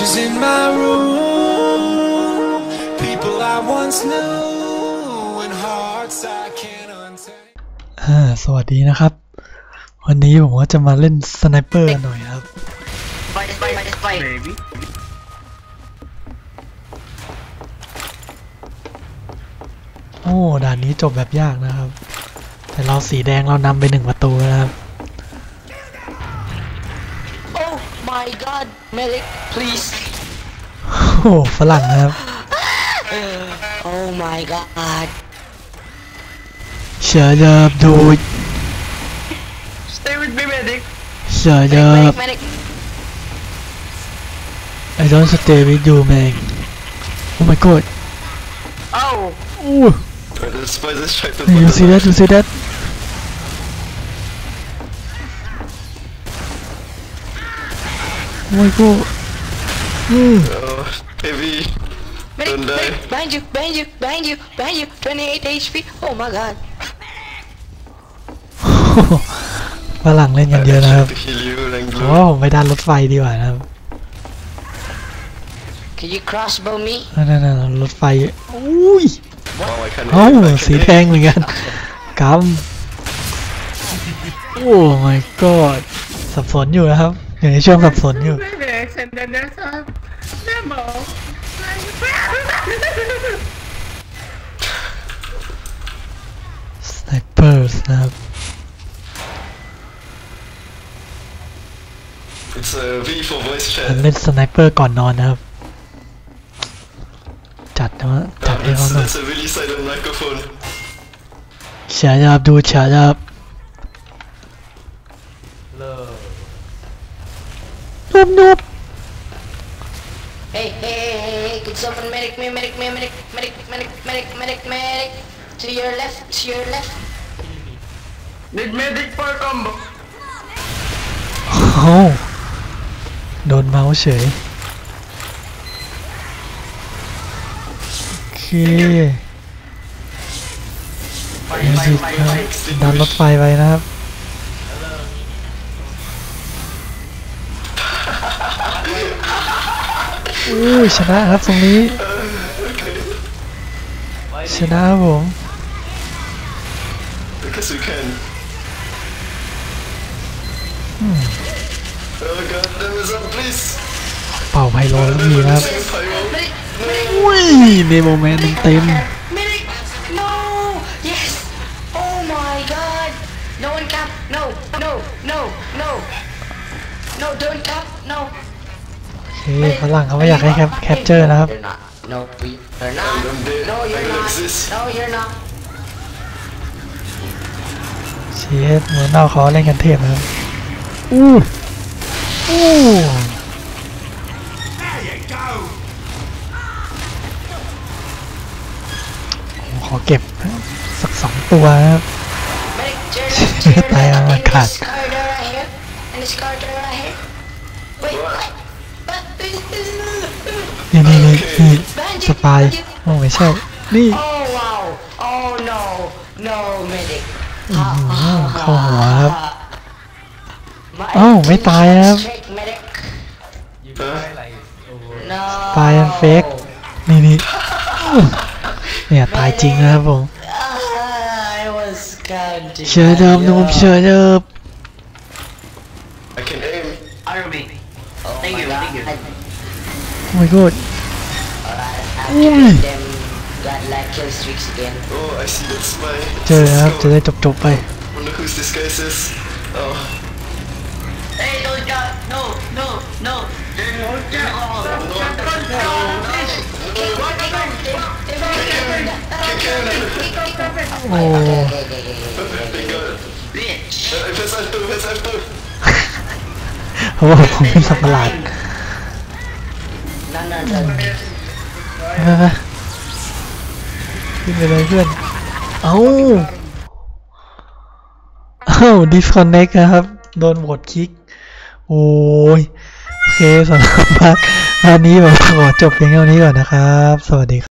Shadows in my room, people I once knew, and hearts I can't untie. สวัสดีนะครับวันนี้ผมก็จะมาเล่นสไนเปอร์หน่อยครับโอ้ด่านนี้จบแบบยากนะครับแต่เราสีแดงเรานำไป1 ประตูนะครับ Oh my god medic please โอ้ฝรั่งนะครับ Oh my god Shut up dude Stay with me medic Shut up medic I don't stay with you man Oh my god Oh Ooh You see that you see that Oh my god Heavy Don't die behind you 28 HP Oh my god ฝรั่งเล่นกันเยอะนะครับเพราะว่าผมไปดันรถไฟดีกว่านะครับ Can you crossbow me นั่นรถไฟอุ้ยเอ้าสีแดงเหมือนกันกำโอ้ my god สับสนอยู่นะครับอยู่ในช่วงสับสนอยู่สไนเปอร์นะครับเล่นสไนเปอร์ก่อนนอนนะครับจัดนะจัดให้เขาหน่อยฉายับดูฉายับนุบ Hey can someone medic me to your left Need medic for combo โอ้โดนเมาส์เฉยโอเคดันรถไฟไปนะครับอู้ชนะครับตรงนี้ชนะครับผมเป่าไพโลแล้วมีนะครับอุ้ยในโมเมนต์เต็ม Medic no yes Oh my god No one cap No don't cap No โอเคฝรั่งเขาไม่อยากให้แคปเจอร์นะครับ No you're not No you're not เชียร์เหมือนเราเขาเล่นกันเทพนะครับขอเก็บสัก2 ตัวนะครับตายอากาศนี่สปายโอ้ไม่ใช่นี่เข้าหัวครับอ้าวไม่ตายครับตายอันเฟกนี่เนี่ยตายจริงนะครับผมเชื่อเดิมนุ่มเชื่อเดิมโอ้ยกูเจอครับจะได้จบไปโอ้เขาบอกผมเป็นสัตว์ประหลาดขึ้นไปเลยเพื่อนเอ้า disconnect นะครับโดนโหวตคิกโอ้ยโอเคสำหรับภาคนี้ผมขอจบเพียงเท่านี้ก่อนนะครับสวัสดีครับ